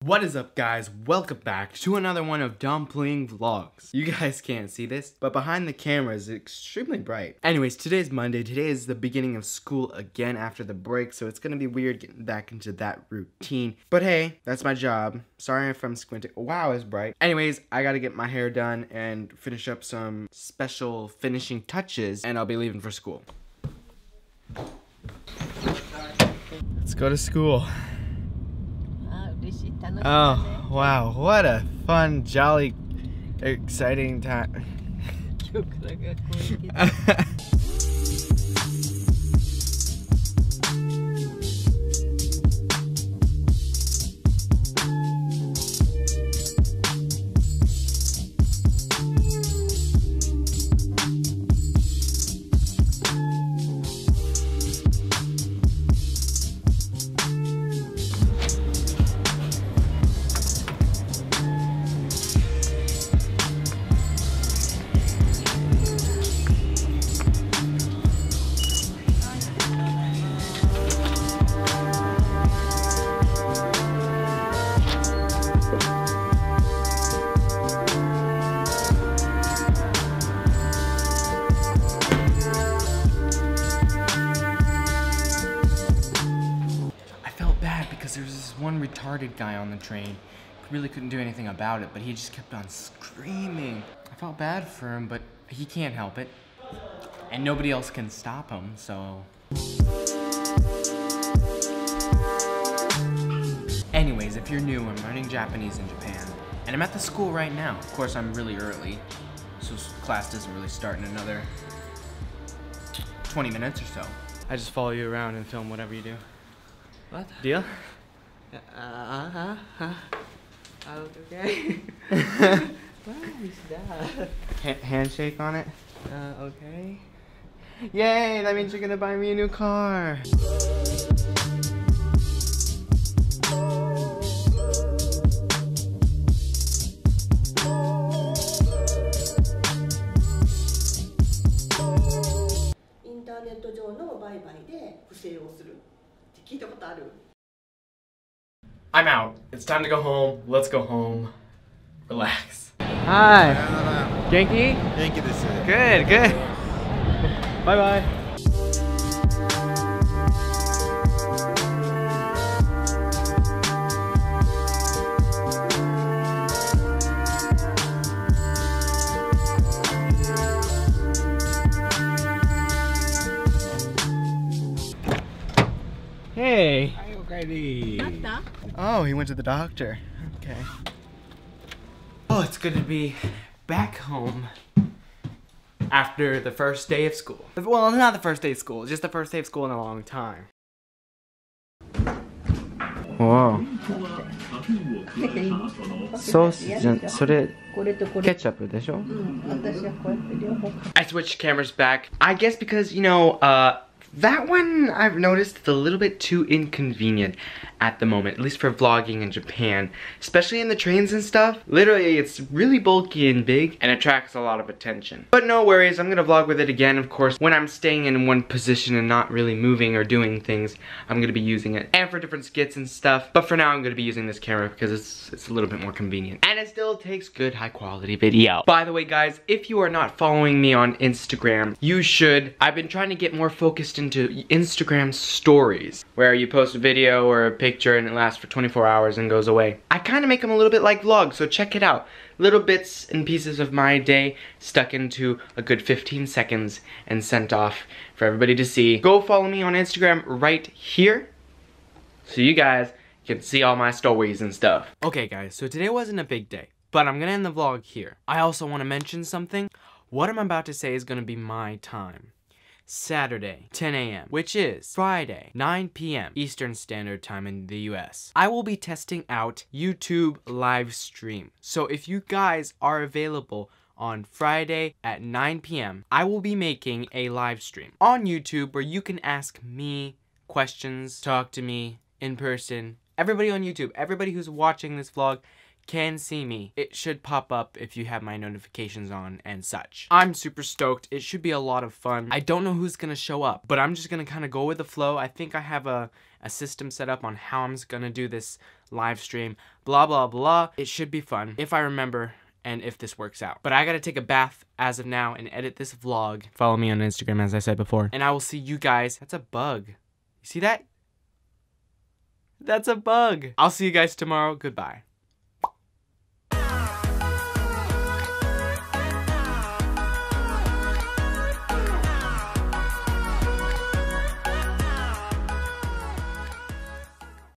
What is up, guys? Welcome back to another one of Dumpling Vlogs. You guys can't see this, but behind the camera is extremely bright. Anyways, today's Monday. Today is the beginning of school again after the break, so it's gonna be weird getting back into that routine. But hey, that's my job. Sorry if I'm squinting. Wow, it's bright. Anyways, I gotta get my hair done and finish up some special finishing touches, and I'll be leaving for school. Let's go to school. Oh, wow, what a fun, jolly, exciting time. Because there was this one retarded guy on the train. Really couldn't do anything about it, but he just kept on screaming. I felt bad for him, but he can't help it. And nobody else can stop him, so... Anyways, if you're new, I'm learning Japanese in Japan. And I'm at the school right now. Of course, I'm really early, so class doesn't really start in another 20 minutes or so. I just follow you around and film whatever you do. What? Deal? Okay. What is that? Handshake on it? Okay. Yay, that means you're gonna buy me a new car. I'm out. It's time to go home. Let's go home. Relax. Hi. Genki? Genki desu. Good, good. Bye-bye. Hey. Oh, he went to the doctor. Okay. Oh, it's good to be back home after the first day of school. Well, not the first day of school, just the first day of school in a long time. Whoa. Sauce, ketchup, I switched cameras back. I guess because, you know, that one I've noticed is a little bit too inconvenient at the moment, at least for vlogging in Japan, especially in the trains and stuff. Literally, it's really bulky and big and attracts a lot of attention. But no worries, I'm gonna vlog with it again, of course. When I'm staying in one position and not really moving or doing things, I'm gonna be using it. And for different skits and stuff. But for now, I'm gonna be using this camera because it's a little bit more convenient. And it still takes good, high quality video. By the way, guys, if you are not following me on Instagram, you should. I've been trying to get more focused into Instagram stories, where you post a video or a picture and it lasts for 24 hours and goes away. I kind of make them a little bit like vlogs, so check it out. Little bits and pieces of my day stuck into a good 15 seconds and sent off for everybody to see. Go follow me on Instagram right here so you guys can see all my stories and stuff. Okay guys, so today wasn't a big day, but I'm gonna end the vlog here. I also want to mention something. What I'm about to say is gonna be my time. Saturday, 10 a.m., which is Friday, 9 p.m. Eastern Standard Time in the US. I will be testing out YouTube live stream. So if you guys are available on Friday at 9 p.m., I will be making a live stream on YouTube where you can ask me questions, talk to me in person. Everybody on YouTube, everybody who's watching this vlog can see me. It should pop up if you have my notifications on and such. I'm super stoked. It should be a lot of fun. I don't know who's gonna show up, but I'm just gonna kind of go with the flow. I think I have a system set up on how I'm gonna do this live stream. Blah, blah, blah. It should be fun if I remember and if this works out. But I gotta take a bath as of now and edit this vlog. Follow me on Instagram, as I said before. And I will see you guys. That's a bug. You see that? That's a bug. I'll see you guys tomorrow. Goodbye.